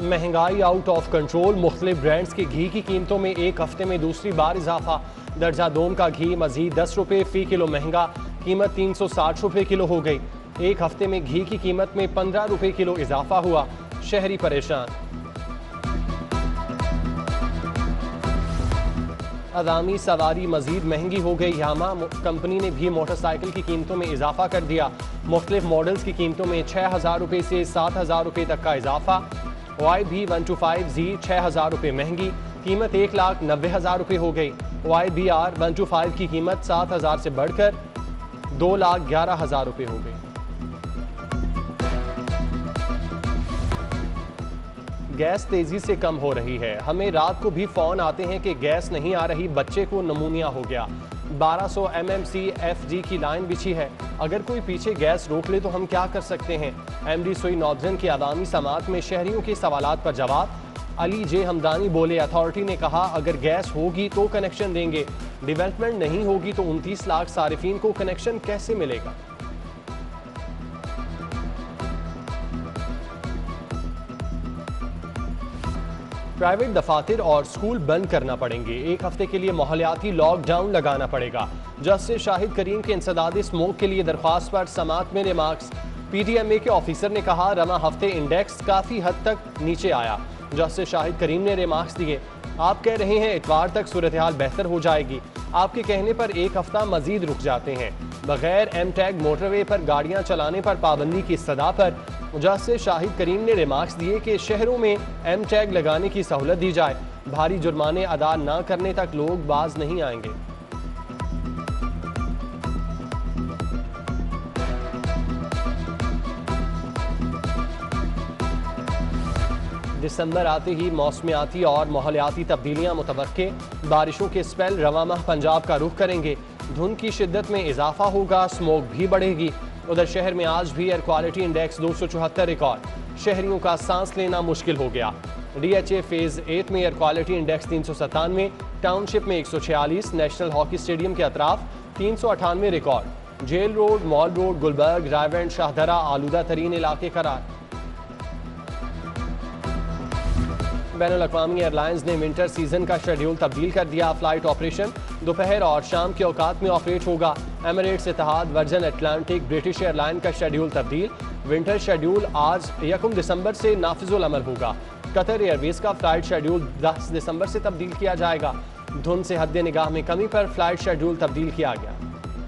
महंगाई out of control. मुख्तलिफ brands के घी की कीमतों में एक हफ्ते में दूसरी बार इजाफा। दर्जा दोम का घी मजीद 10 रुपये फी किलो महंगा, कीमत 360 रुपये किलो हो गई। एक हफ्ते में घी की कीमत में 15 रुपये किलो इजाफा हुआ। शहरी परेशान। अवामी सवारी मजीद महंगी हो गई। यामा कंपनी ने भी मोटरसाइकिल की कीमतों में इजाफा कर दिया। मुख्तलिफ मॉडल्स की कीमतों में 6,000 रुपये से 7,000 रुपये तक का इजाफा। YB125Z 6,000 रुपये महंगी, कीमत 1,90,000 रुपये हो गई। YBR 125 की कीमत 7,000 से बढ़कर 2,11,000 रुपये हो गई। गैस तेजी से कम हो रही है। हमें रात को भी फोन आते हैं कि गैस नहीं आ रही, बच्चे को नमूनिया हो गया। 1200 mmC FG की लाइन बिछी है। अगर कोई पीछे गैस रोक ले तो हम क्या कर सकते हैं? MD सोई नॉर्दर्न की अवामी समात में शहरियों के सवालात पर जवाब। अली जे हमदानी बोले, अथॉरिटी ने कहा अगर गैस होगी तो कनेक्शन देंगे, डेवलपमेंट नहीं होगी तो 29 लाख सारिफीन को कनेक्शन कैसे मिलेगा? प्राइवेट दफातर और स्कूल बंद करना पड़ेंगे। एक हफ्ते के लिए माहौलियाती लॉकडाउन लगाना पड़ेगा। जस्टिस शाहिद करीम के इंसदाद स्मोक के लिए दरख्वास्त पर समात में रिमार्क्स। PDMA के ऑफिसर ने कहा रमा हफ्ते इंडेक्स काफ़ी हद तक नीचे आया। जस्टिस शाहिद करीम ने रिमार्क्स दिए, आप कह रहे हैं इतवार तक सूरत हाल बेहतर हो जाएगी, आपके कहने पर एक हफ्ता मजीद रुक जाते हैं। बगैर M-टैग मोटरवे पर गाड़ियां चलाने पर पाबंदी की सदा पर जस्टिस शाहिद करीम ने रिमार्क्स दिए कि शहरों में M-टैग लगाने की सहूलत दी जाए। भारी जुर्माने अदा न करने तक लोग बाज नहीं आएंगे। दिसंबर आते ही मौसमियाती और माहौलियाती तब्दीलियां मुतवक्के। बारिशों के स्पेल रवां माह पंजाब का रुख करेंगे। धुंध की शिद्दत में इजाफा होगा, स्मोक भी बढ़ेगी। उधर शहर में आज भी एयर क्वालिटी इंडेक्स 274 रिकॉर्ड। शहरियों का सांस लेना मुश्किल हो गया। DHA फेज 8 में एयर क्वालिटी इंडेक्स 397, टाउनशिप में 146, नेशनल हॉकी स्टेडियम के अतराफ 398 record. Jail road, mall road, Gulberg, Raiwind, Shahdara आलूदा तरीन इलाके करार। बैनुल-अक़वामी एयरलाइंस ने विंटर सीजन का शेड्यूल तब्दील कर दिया। फ्लाइट ऑपरेशन दोपहर और शाम के औकात में ऑपरेट होगा। Emirates, Etihad, Virgin Atlantic, British airline का शेड्यूल तब्दील। विंटर शेड्यूल आज 1 दिसंबर से नाफिजुल अमल होगा। कतर एयरवेज का फ्लाइट शेड्यूल 10 दिसंबर से तब्दील किया जाएगा। धुंध से हद निगाह में कमी पर फ्लाइट शेड्यूल तब्दील किया गया।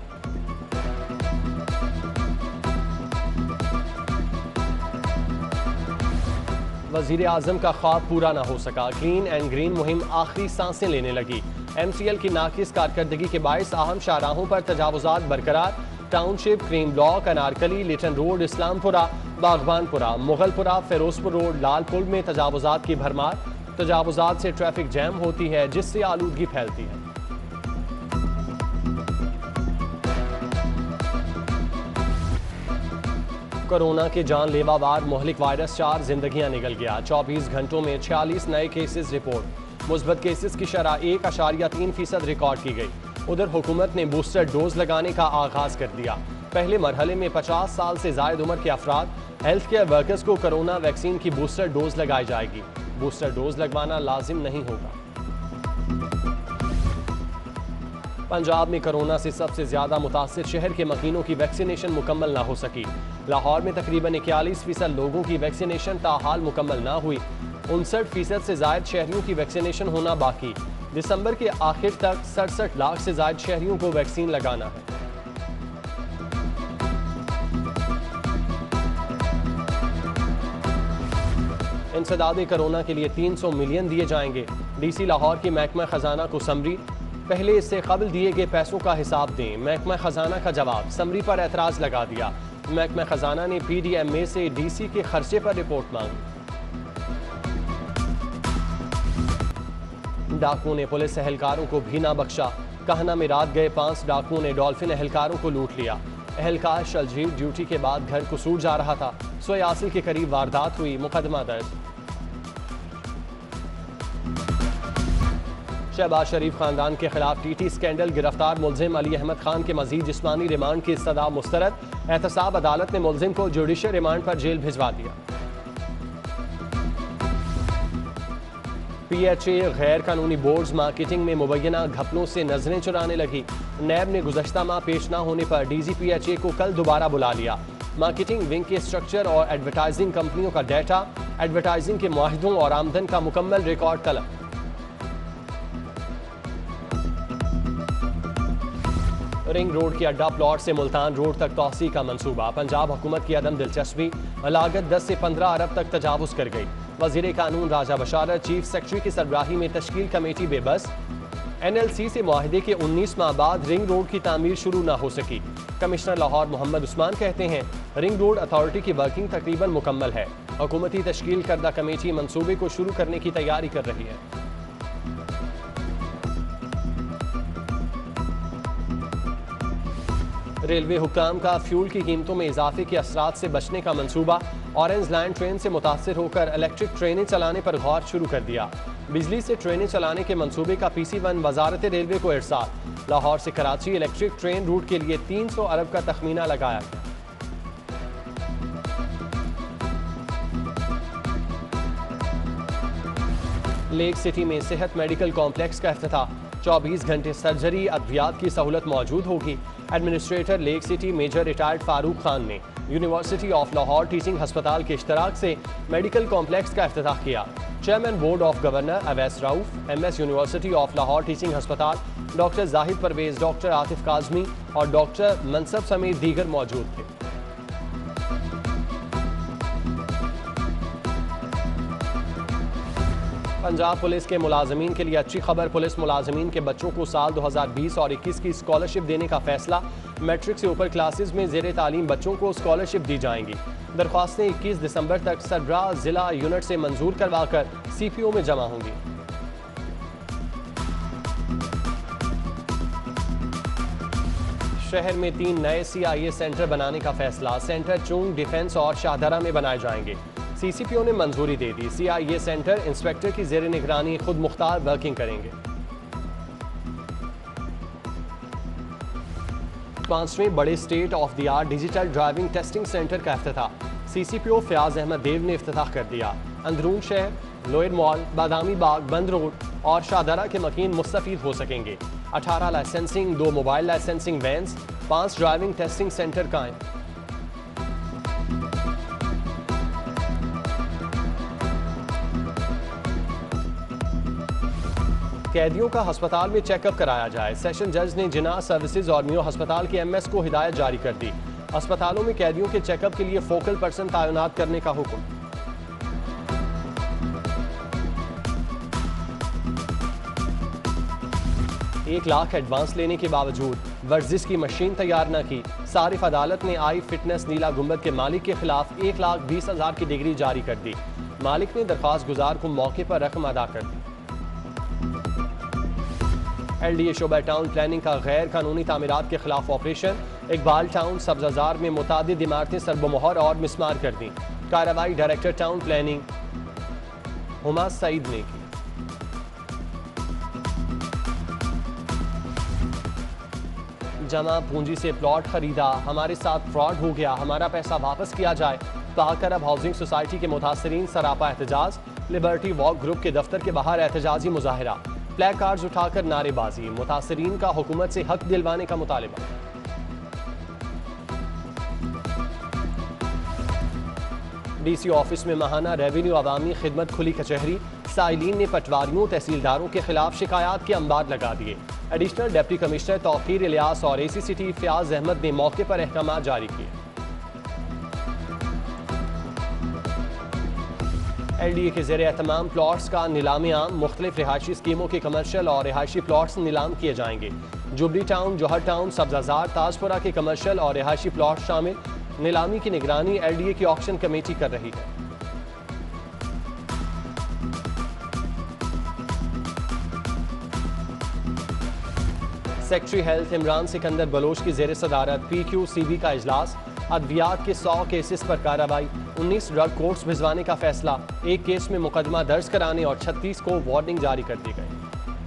वज़ीर आज़म का ख्वाब पूरा ना हो सका। क्लीन एंड ग्रीन मुहिम आखिरी सांसें लेने लगी। MCL की नाकिस कारकर्दगी के बायस अहम शाहराहों पर तजावुजात बरकरार। Township, Kareem block, Anarkali, Lytton road, Islampura, Baghbanpura, Mughalpura, Ferozepur road, Lal Pul में तजावुजात की भरमार। तजावुजात से ट्रैफिक जैम होती है जिससे आलूदगी फैलती है। कोरोना के जानलेवा वार मोहलिक वायरस 4 जिंदगियां निकल गया। 24 घंटों में 46 नए केसेस रिपोर्ट। मुस्बत केसेस की शरह 1.3% रिकॉर्ड की गई। उधर हुकूमत ने बूस्टर डोज लगाने का आगाज कर दिया। पहले मरहले में 50 साल से जायद उम्र के अफराद, हेल्थ केयर वर्कर्स को कोरोना वैक्सीन की बूस्टर डोज लगाई जाएगी। बूस्टर डोज लगवाना लाजिम नहीं होगा। पंजाब में कोरोना से सबसे ज्यादा मुतासिर शहर के मकीनों की वैक्सीनेशन मुकम्मल ना हो सकी। लाहौर में तकरीबन 41% लोगों की वैक्सीनेशन ताहाल मुकम्मल ना हुई। 59% से जायद शहरियों की वैक्सीनेशन होना बाकी। दिसंबर के आखिर तक 67 लाख से जायद शहरियों को वैक्सीन लगाना है। इंसदाद कोरोना के लिए 300 मिलियन दिए जाएंगे। DC लाहौर की महकमा खजाना को समरी, पहले इससे कबल दिए गए पैसों का हिसाब दें। महकमा खजाना का जवाब, समरी पर एतराज लगा दिया। महकमा खजाना ने PDMA से DC के खर्चे पर रिपोर्ट मांगी। डाकुओं ने पुलिस एहलकारों को भी ना बख्शा। कहना में रात गए 5 डाकुओं ने डॉल्फिन एहलकारों को लूट लिया। एहलकार शलजीव ड्यूटी के बाद घर कसूर जा रहा था। सोयासिल के करीब वारदात हुई, मुकदमा दर्ज। शहबाज शरीफ खानदान के खिलाफ TT स्कैंडल, गिरफ्तार मुलजिम अली अहमद खान के मजीद जिस्मानी रिमांड की सदा मुस्तरद। एहतसाब अदालत ने मुलजिम को जुडिशल रिमांड पर जेल भिजवा दिया। PHA गैर कानूनी बोर्ड्स मार्केटिंग में मुबैना घपलों से नजरें चुराने लगी। नैब ने गुज़श्ता माह पेश न होने पर DGPHA को कल दोबारा बुला लिया। मार्केटिंग विंग के स्ट्रक्चर और एडवर्टाइजिंग कंपनियों का डाटा, एडवर्टाइजिंग के मुआहिदों और आमदन का मुकम्मल रिकॉर्ड तलब। रिंग रोड के अड्डा प्लॉट से मुल्तान रोड तक तोसी का मंसूबा। पंजाब हुकूमत की अदम दिलचस्पी, लागत 10 से 15 अरब तक तजावुज कर गई। वजीर कानून राजा बशारत चीफ सेक्रेटरी की सरबराही में तश्कील कमेटी बेबस। NLC से मुआहदे के 19 माह बाद रिंग रोड की तामीर शुरू न हो सकी। कमिश्नर लाहौर मोहम्मद उस्मान कहते हैं रिंग रोड अथॉरिटी की वर्किंग तकरीबन मुकम्मल है। हुकूमती तश्कील करदा कमेटी मंसूबे को शुरू करने की तैयारी कर रही है। रेलवे हुक्काम का फ्यूल की कीमतों में इजाफे के असरात से बचने का मंसूबा। ऑरेंज लाइन ट्रेन से मुतासिर होकर इलेक्ट्रिक ट्रेनें चलाने पर गौर शुरू कर दिया। बिजली से ट्रेनें चलाने के मंसूबे का PC1 वजारत रेलवे को इरसाल। लाहौर से कराची इलेक्ट्रिक ट्रेन रूट के लिए 300 अरब का तखमीना लगाया गया। लेक सिटी में सेहत मेडिकल कॉम्प्लेक्स का इफ्तिताह। 24 घंटे सर्जरी अद्वियात की सहूलत मौजूद होगी। Administrator lake city major retired Farooq Khan ने यूनिवर्सिटी ऑफ लाहौर टीचिंग हस्पताल के इश्तराक से मेडिकल कॉम्प्लेक्स का इफ्तिताह किया। Chairman board of governor Awais Rauf, MS university of Lahore teaching हस्पताल डॉक्टर जाहिद परवेज, डॉक्टर आतिफ काजमी और डॉक्टर मनसब समेत दीगर मौजूद थे। पंजाब पुलिस के मुलाजमीन के लिए अच्छी खबर। पुलिस मुलाजमीन के बच्चों को साल 2020 और 21 की स्कॉलरशिप देने का फैसला। मैट्रिक से ऊपर क्लासेस में ज़ेरे तालीम बच्चों को स्कॉलरशिप दी जाएंगी। दरख्वास्तें 21 दिसंबर तक सरबराह जिला यूनिट से मंजूर करवाकर CPO में जमा होंगी। शहर में 3 नए CIA सेंटर बनाने का फैसला। सेंटर चुंग, डिफेंस और शाहदरा में बनाए जाएंगे। CCPO ने मंजूरी दे दी। CIA सेंटर इंस्पेक्टर की जेर निगरानी खुद मुख्तार वर्किंग करेंगे। 5वें बड़े state of the art digital driving testing center का इफ्तिताह। CCPO फयाज अहमद देव ने इफ्तिताह कर दिया। अंदरून शहर, लोयर मॉल, बादामी बाग, बंद रोड और शाहदरा के मकीन मुस्तफीद हो सकेंगे। 18 licensing, 2 mobile licensing vans, 5 driving testing center कायम। कैदियों का अस्पताल में चेकअप कराया जाए। सेशन जज ने जिना सर्विसेज और मियो अस्पताल के MS को हिदायत जारी कर दी। अस्पतालों में कैदियों के चेकअप के लिए फोकल पर्सन तैनात करने का हुक्म। एक लाख एडवांस लेने के बावजूद वर्जिश की मशीन तैयार न की। सारिफ अदालत ने आई फिटनेस नीला गुंबद के मालिक के खिलाफ 1,20,000 की डिग्री जारी कर दी। मालिक ने दरख्वास्त गुजार को मौके पर रकम अदा कर दी। LDA शोबा टाउन प्लानिंग का गैर कानूनी तामीरात के खिलाफ ऑपरेशन। इकबाल टाउन सब्जाजार में मुतादिद इमारतें सरबोमोहर और मिसमार कर दी। कार्रवाई director town planning Huma Saeed ने की। जमा पूंजी से प्लॉट खरीदा, हमारे साथ फ्रॉड हो गया, हमारा पैसा वापस किया जाए। पाक अरब हाउसिंग सोसाइटी के मुतासरीन सरापा एहतजाज। लिबर्टी वॉक ग्रुप के दफ्तर के बाहर एहतजाजी मुजाहिरा। प्लेक कार्ड्स उठाकर नारेबाजी। मुतासरीन का हुकूमत से हक दिलवाने का मुतालिबा। DC ऑफिस में माहाना रेवेन्यू अवामी खिदमत खुली कचहरी। साइलिन ने पटवारियों तहसीलदारों के खिलाफ शिकायत के अंबार लगा दिए। Additional deputy commissioner Tauqeer Ilyas और ACCT फयाज अहमद ने मौके पर अहकाम जारी किए। LDA के ज़ेरे तमाम प्लॉट्स का नीलामी आम। मुख्तलिफ रिहायशी स्कीमों के कमर्शियल और रिहायशी प्लॉट्स नीलाम किए जाएंगे। Jubilee town, Johar town, Sabzazar, Tajpura के कमर्शियल और रिहायशी प्लॉट शामिल। नीलामी की निगरानी LDA की ऑक्शन कमेटी कर रही है। सेक्रेटरी हेल्थ इमरान सिकंदर बलोच की ज़ेर सदारत PQCB का इजलास। अद्वियात के 100 केसेस पर कार्रवाई। 19 ड्रग कोर्ट्स भिजवाने का फैसला। एक केस में मुकदमा दर्ज कराने और 36 को वार्निंग जारी कर दी गई।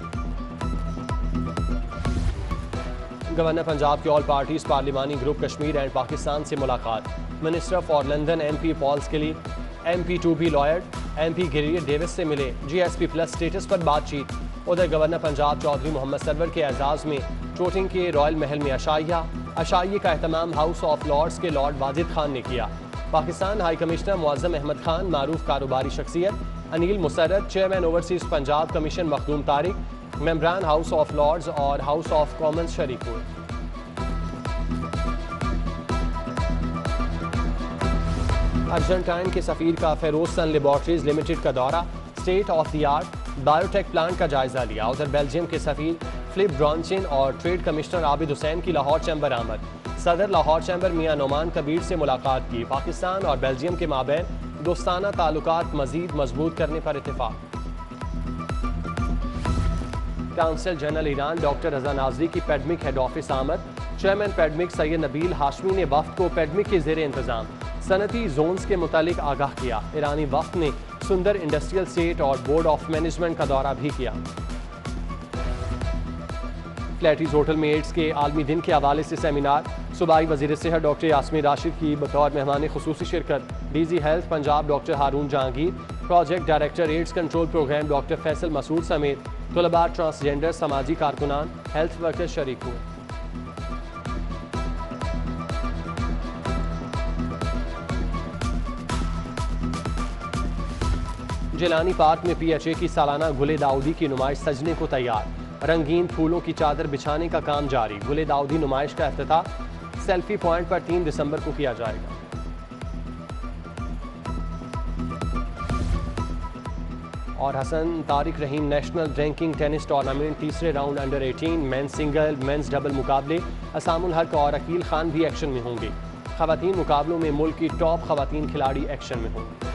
गवर्नर पंजाब के ऑल पार्टीज पार्लिमानी ग्रुप कश्मीर एंड पाकिस्तान से मुलाकात। Minister for London MP Paul Scully, MP to be lawyered, MP गिरियर डेविस से मिले, GSP प्लस स्टेटस पर बातचीत। उधर गवर्नर पंजाब चौधरी मोहम्मद सरवर के एजाज में चोटिंग के रॉयल महल में अशाइये का एहतमाम हाउस ऑफ लॉर्ड्स के लॉर्ड वाजिद खान ने किया। पाकिस्तान हाई कमिश्नर मुअज्जम अहमद खान, मारूफ कारोबारी शख्सियत Anil Musarrat, chairman overseas Punjab commission Makhdoom Tariq, मेंबरान हाउस ऑफ लॉर्ड्स और हाउस ऑफ कॉमन्स शरीक हुए। अर्जेंटाइन के सफीर का फेरोज सन लेबॉर्ट्रीज लिमिटेड का दौरा, state of the art biotech plant का जायजा लिया। उधर बेल्जियम के सफीर फिलिप ब्रॉन्चिन और ट्रेड कमिश्नर आबिद हुसैन की लाहौर चैम्बर आमद। सदर लाहौर चैम्बर मियां नोमान कबीर से मुलाकात की। पाकिस्तान और बेल्जियम के माबैन दोस्ताना ताल्लुकात मजीद मजबूत करने पर इत्तेफाक। Council general Iran doctor Reza Nazari की पैडमिक हेड ऑफिस आमद। चेयरमैन पैडमिक सैयद नबील हाशमी ने वफ्द को पैडमिक के जेर इंतजाम सनती जोन्स के मुतालिक आगाह किया। ईरानी वफ्द ने सुंदर इंडस्ट्रियल स्टेट और बोर्ड ऑफ मैनेजमेंट का दौरा भी किया। फ्लैटीज होटल में एड्स के आलमी दिन के हवाले से सेमिनार, सूबाई वजीर सेहत डॉक्टर यास्मीन राशिद की बतौर मेहमान खुसूसी शिरकत। DG health Punjab doctor Haroon Jahangir, project director AIDS control programme doctor Faisal Masood समेत तलबा, ट्रांसजेंडर, समाजी कारकुनान, हेल्थ वर्कर शरीक हुए। जिलानी पार्क में PHA की सालाना गुले दाऊदी की नुमाइश सजने को तैयार। रंगीन फूलों की चादर बिछाने का काम जारी। गुले दाऊदी नुमाइश का इफ्तिताह सेल्फी पॉइंट पर 3 दिसंबर को किया जाएगा। और Hassan Tariq Rahim national ranking tennis tournament तीसरे round under 18 men's single men's double मुकाबले असामुल हक और अकील खान भी एक्शन में होंगे। खवातीन मुकाबलों में मुल्क की टॉप खवातीन खिलाड़ी एक्शन में होंगे।